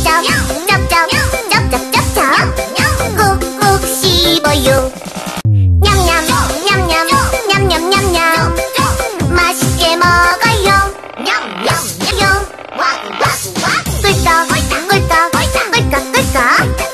쩝쩝 꾹꾹 씹어요. 냠냠 냠냠 냠냠냠냠 맛있게 먹어요. 꿀꺽 꿀꺽 꿀꺽 꿀꺽